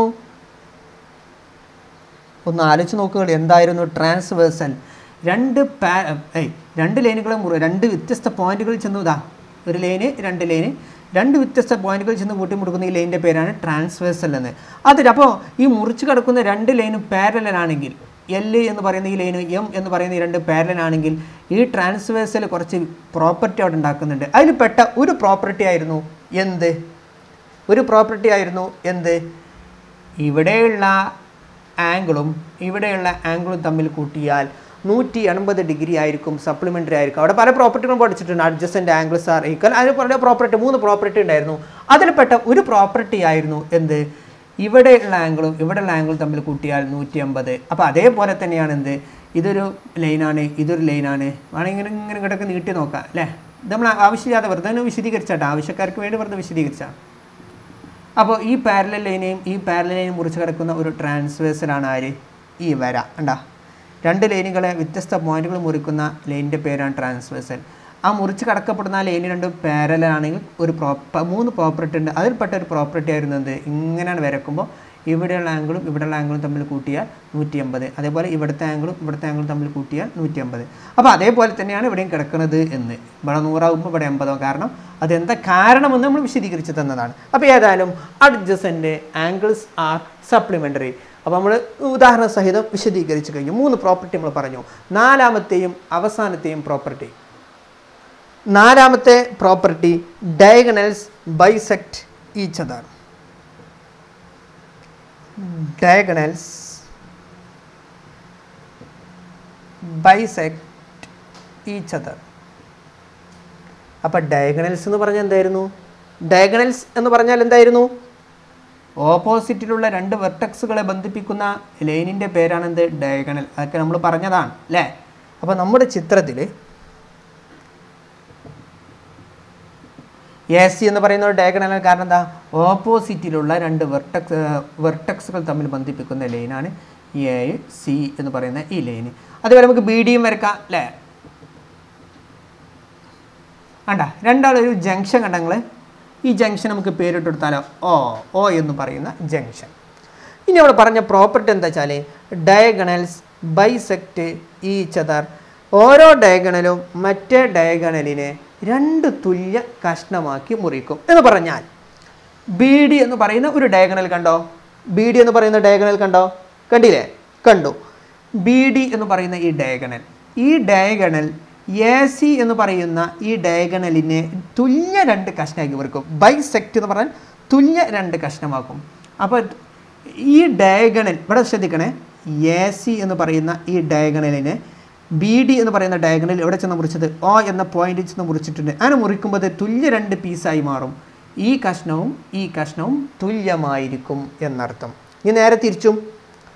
[SPEAKER 1] ഒന്ന് ആലോചിച്ച് നോക്കുക. എന്തായിരുന്നു ട്രാൻസ്വേഴ്സൽ? രണ്ട് പാ ഏയ് രണ്ട് ലൈനുകളെ മുറി രണ്ട് വ്യത്യസ്ത പോയിന്റുകളിൽ ചെന്നു. ഇതാ ഒരു ലൈന് രണ്ട് ലൈന് രണ്ട് വ്യത്യസ്ത പോയിന്റുകളിൽ ചെന്ന് കൂട്ടിമുട്ടുക്കുന്ന ഈ ലൈനിൻ്റെ പേരാണ് ട്രാൻസ്വേഴ്സൽ എന്ന്. അതിൽ അപ്പോൾ ഈ മുറിച്ച് കിടക്കുന്ന രണ്ട് ലൈനും പാരലൽ ആണെങ്കിൽ, എൽ എന്ന് പറയുന്ന ഈ ലൈനും എം എന്ന് പറയുന്ന ഈ രണ്ട് പാരലൽ ആണെങ്കിൽ ഈ ട്രാൻസ്വേഴ്സൽ കുറച്ച് പ്രോപ്പർട്ടി അവിടെ ഉണ്ടാക്കുന്നുണ്ട്. അതിൽ പെട്ട ഒരു പ്രോപ്പർട്ടി ആയിരുന്നു എന്ത്? ഒരു പ്രോപ്പർട്ടി ആയിരുന്നു എന്ത്? ഇവിടെയുള്ള ആംഗിളും ഇവിടെയുള്ള ആംഗിളും തമ്മിൽ കൂട്ടിയാൽ നൂറ്റി എൺപത് ഡിഗ്രി ആയിരിക്കും, സപ്ലിമെൻ്ററി ആയിരിക്കും. അവിടെ പല പ്രോപ്പർട്ടികളും പഠിച്ചിട്ടുണ്ട്. Adjacent angles are equal. അതിന് പല പ്രോപ്പർട്ടി മൂന്ന് പ്രോപ്പർട്ടി ഉണ്ടായിരുന്നു. അതിൽപ്പെട്ട ഒരു പ്രോപ്പർട്ടി ആയിരുന്നു എന്ത്? ഇവിടെയുള്ള ആംഗിളും ഇവിടെയുള്ള ആംഗിളും തമ്മിൽ കൂട്ടിയാൽ നൂറ്റി എൺപത്. അപ്പോൾ അതേപോലെ തന്നെയാണ് എന്ത്? ഇതൊരു ലൈനാണ്, ഇതൊരു ലൈനാണ്. വേണമെങ്കിൽ ഇങ്ങനെ ഇങ്ങനെ ഇങ്ങോട്ടൊക്കെ നീട്ടി നോക്കാം അല്ലേ? ഇത് നമ്മൾ ആവശ്യമില്ലാതെ വെറുതെ വിശദീകരിച്ചാട്ടോ, ആവശ്യക്കാർക്ക് വേണ്ടി വെറുതെ വിശദീകരിച്ചാണ്. അപ്പോൾ ഈ പാരലൽ ലൈനെയും ഈ പാരലൽ ലൈനും മുറിച്ച് കിടക്കുന്ന ഒരു ട്രാൻസ്വേഴ്സലാണ് ആര്? ഈ വര. കണ്ടാ? രണ്ട് ലൈനുകളെ വ്യത്യസ്ത പോയിന്റുകൾ മുറിക്കുന്ന ലൈനിൻ്റെ പേരാണ് ട്രാൻസ്വേഴ്സൽ. ആ മുറിച്ച് കടക്കപ്പെടുന്ന ആ ലൈന് രണ്ട് പാരലാണെങ്കിൽ ഒരു പ്രോപ്പ മൂന്ന് പ്രോപ്പർട്ടി ഉണ്ട്. അതിൽപ്പെട്ട ഒരു പ്രോപ്പർട്ടി ആയിരുന്നു എന്ത്? ഇങ്ങനെയാണ് വരക്കുമ്പോൾ ഇവിടെയുള്ള ആംഗിളും ഇവിടെയുള്ള ആംഗിളും തമ്മിൽ കൂട്ടിയാൽ നൂറ്റി എൺപത്. അതേപോലെ ഇവിടുത്തെ ആംഗിളും ഇവിടുത്തെ ആംഗിളും തമ്മിൽ കൂട്ടിയാൽ നൂറ്റി എൺപത്. അപ്പോൾ അതേപോലെ തന്നെയാണ് ഇവിടെയും കിടക്കുന്നത് എന്ന്. ഇവിടെ നൂറാകുമ്പോൾ ഇവിടെ എൺപതോ. കാരണം അതെന്താ കാരണമെന്ന് നമ്മൾ വിശദീകരിച്ച് തന്നതാണ്. അപ്പോൾ ഏതായാലും അഡ്ജസൻ്റ് ആംഗിൾസ് ആർ സപ്ലിമെൻ്ററി. അപ്പോൾ നമ്മൾ ഉദാഹരണ സഹിതം വിശദീകരിച്ച് കഴിഞ്ഞു. മൂന്ന് പ്രോപ്പർട്ടി നമ്മൾ പറഞ്ഞു. നാലാമത്തെയും അവസാനത്തെയും പ്രോപ്പർട്ടി നാലാമത്തെ property diagonals bisect each other. Diagonals bisect each other. അപ്പോൾ ഡയഗണൽസ് എന്ന് പറഞ്ഞാൽ എന്തായിരുന്നു? ഡയഗണൽസ് എന്ന് പറഞ്ഞാൽ എന്തായിരുന്നു? ഓപ്പോസിറ്റിലുള്ള രണ്ട് വെർട്ടക്സുകളെ ബന്ധിപ്പിക്കുന്ന ലൈനിൻ്റെ പേരാണ് എന്ത്? ഡയഗണൽ. അതൊക്കെ നമ്മൾ പറഞ്ഞതാണ് അല്ലേ? അപ്പോൾ നമ്മുടെ ചിത്രത്തിൽ എ സി എന്ന് പറയുന്ന ഒരു ഡയഗണലാണ്. കാരണം എന്താ? ഓപ്പോസിറ്റിലുള്ള രണ്ട് വെർട്ടക്സ് വെർട്ടക്സുകൾ തമ്മിൽ ബന്ധിപ്പിക്കുന്ന ലൈനാണ് എ സി എന്ന് പറയുന്ന ഈ ലൈന്. അതുപോലെ നമുക്ക് ബി ഡിയും വരക്കാം അല്ലേ? കണ്ട രണ്ടാളൊരു ജംഗ്ഷൻ കണ്ട നിങ്ങൾ. ഈ ജംഗ്ഷൻ നമുക്ക് പേരിട്ട് കൊടുത്താലോ? ഓ ഓ എന്ന് പറയുന്ന ജംഗ്ഷൻ. ഇനി അവിടെ പറഞ്ഞ പ്രോപ്പർട്ടി എന്താ വെച്ചാൽ ഡയഗണൽസ് ബൈസെക്ട് ഈച്ച് അതർ. ഓരോ ഡയഗണലും മറ്റേ ഡയഗണലിനെ രണ്ട് തുല്യ കഷ്ണമാക്കി മുറിക്കും എന്ന് പറഞ്ഞാൽ ബി ഡി എന്ന് പറയുന്ന ഒരു ഡയഗണൽ കണ്ടോ? ബി ഡി എന്ന് പറയുന്ന ഡയഗണൽ കണ്ടോ? കണ്ടില്ലേ? കണ്ടു. ബി ഡി എന്ന് പറയുന്ന ഈ ഡയഗണൽ ഈ ഡയഗണൽ എ സി എന്ന് പറയുന്ന ഈ ഡയഗണലിനെ തുല്യ രണ്ട് കഷ്ണമാക്കി മുറിക്കും. ബൈസെക്ട് എന്ന് പറഞ്ഞാൽ തുല്യ രണ്ട് കഷ്ണമാക്കും. അപ്പോൾ ഈ ഡയഗണൽ ഇവിടെ ശ്രദ്ധിക്കണേ. എ സി എന്ന് പറയുന്ന ഈ ഡയഗണലിനെ ബി ഡി എന്ന് പറയുന്ന ഡയഗണൽ എവിടെ ചെന്ന് മുറിച്ചത്? ഓ എന്ന പോയിന്റിൽ ചെന്ന് മുറിച്ചിട്ടുണ്ട്. അങ്ങനെ മുറിക്കുമ്പോൾ അത് തുല്യ രണ്ട് പീസായി മാറും. ഈ കഷ്ണവും ഈ കഷ്ണവും തുല്യമായിരിക്കും എന്നർത്ഥം. ഇനി നേരെ തിരിച്ചും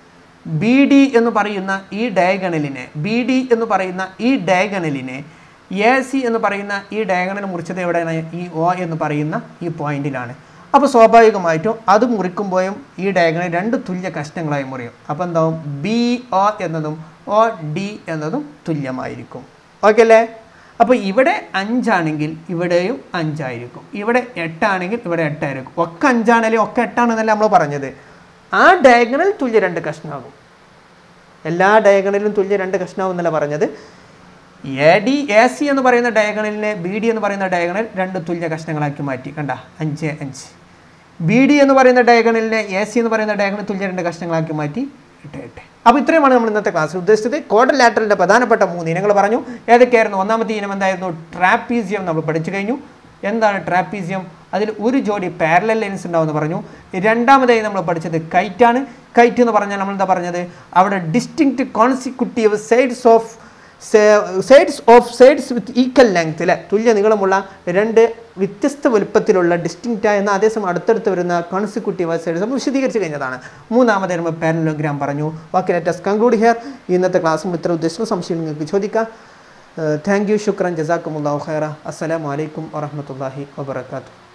[SPEAKER 1] ബി ഡി എന്ന് പറയുന്ന ഈ ഡയഗണലിനെ ബി ഡി എന്ന് പറയുന്ന ഈ ഡയഗണലിനെ എ സി എന്ന് പറയുന്ന ഈ ഡയഗണൽ മുറിച്ചത് എവിടെയാണ്? ഈ ഒ എന്ന് പറയുന്ന ഈ പോയിന്റിലാണ്. അപ്പോൾ സ്വാഭാവികമായിട്ടും അത് മുറിക്കുമ്പോഴും ഈ ഡയഗണൽ രണ്ട് തുല്യ കഷ്ണങ്ങളായി മുറിയും. അപ്പോൾ എന്താവും? ബി ഒ എന്നതും ഒ ഡി എന്നതും തുല്യമായിരിക്കും. ഓക്കെ അല്ലേ? അപ്പോൾ ഇവിടെ അഞ്ചാണെങ്കിൽ ഇവിടെയും അഞ്ചായിരിക്കും, ഇവിടെ എട്ടാണെങ്കിൽ ഇവിടെ എട്ടായിരിക്കും. ഒക്കെ അഞ്ചാണെങ്കിലും ഒക്കെ എട്ടാണെന്നല്ല നമ്മൾ പറഞ്ഞത്. ആ ഡയഗണൽ തുല്യ രണ്ട് കഷ്ണമാകും. എല്ലാ ഡയഗണലിലും തുല്യ രണ്ട് കഷ്ണമാകും എന്നല്ല പറഞ്ഞത്. എ ഡി എ സി എന്ന് പറയുന്ന ഡയഗണലിനെ ബി ഡി എന്ന് പറയുന്ന ഡയഗണൽ രണ്ട് തുല്യ കഷ്ണങ്ങളാക്കി മാറ്റി. കണ്ട, അഞ്ച് അഞ്ച്. ബി ഡി എന്ന് പറയുന്ന ഡയഗണലിനെ എ സി എന്ന് പറയുന്ന ഡയഗണൽ തുല്യ രണ്ട് കഷ്ണങ്ങളാക്കി മാറ്റി എട്ട് എട്ട്. അപ്പോൾ ഇത്രയുമാണ് നമ്മൾ ഇന്നത്തെ ക്ലാസ്സിൽ ഉദ്ദേശിച്ചത്. ക്വാഡ്രിലാറ്ററലിൻ്റെ പ്രധാനപ്പെട്ട മൂന്ന് ഇനങ്ങൾ പറഞ്ഞു. ഏതൊക്കെയായിരുന്നു? ഒന്നാമത്തെ ഇനം എന്തായിരുന്നു? ട്രാപ്പീസിയം നമ്മൾ പഠിച്ചു കഴിഞ്ഞു. എന്താണ് ട്രാപ്പീസിയം? അതിൽ ഒരു ജോഡി പാരലൽ ലൈൻസ് ഉണ്ടാവുമെന്ന് പറഞ്ഞു. രണ്ടാമതായി നമ്മൾ പഠിച്ചത് കൈറ്റാണ്. കൈറ്റ് എന്ന് പറഞ്ഞാൽ നമ്മൾ എന്താ പറഞ്ഞത്? അവിടെ distinct consecutive sides of sides of sides with equal length അല്ലേ, തുല്യ നീളമുള്ള രണ്ട് വ്യത്യസ്ത വലുപ്പത്തിലുള്ള ഡിസ്റ്റിങ്ക്റ്റ് എന്ന അതേസമയം അടുത്തടുത്ത് വരുന്ന കോൺസിക്യൂട്ടീവ് സൈഡ്സ് നമ്മൾ വിശദീകരിച്ച് കഴിഞ്ഞതാണ്. മൂന്നാമതായി നമ്മൾ പാരലലോഗ്രാം പറഞ്ഞു. Okay, let us conclude here. ഇന്നത്തെ ക്ലാസ്സും ഇത്ര ഉദ്ദേശിക്കുന്ന സംശയം നിങ്ങൾക്ക് ചോദിക്കാം. താങ്ക് യു, ശുക്രൻ, ജസാക്കുമുല്ലാഹു ഖൈറ. അസ്സലാമു അലൈക്കും വറഹ്മത്തുള്ളാഹി വബറകാതുഹു.